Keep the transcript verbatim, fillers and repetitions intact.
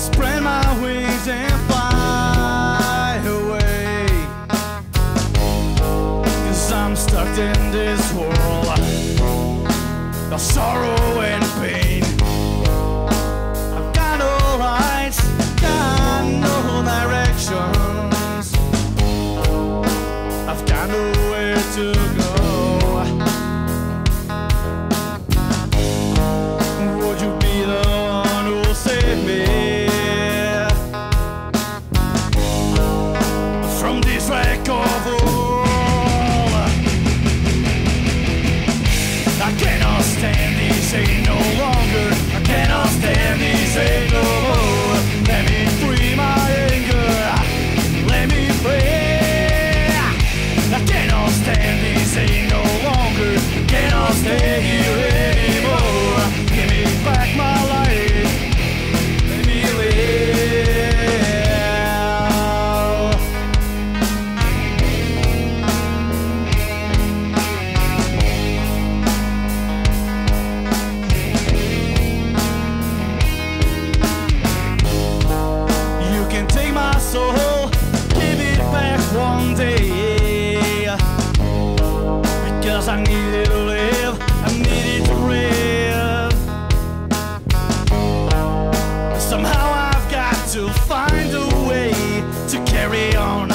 spread my wings and fly away, 'cause I'm stuck in this world of sorrow and pain. I've got no lights, got no directions, I've got nowhere to go. Would you be the one who'll save me from this wreck of a world? I cannot stand this ain't no longer. I cannot stand this ain't no more. Let me free my anger, let me free. I cannot stand this ain't no longer. Cannot stay here anymore. Give me back my life, let me live. You can take my soul, give it back one day, because I need it to live, I need it to live. Somehow I've got to find a way to carry on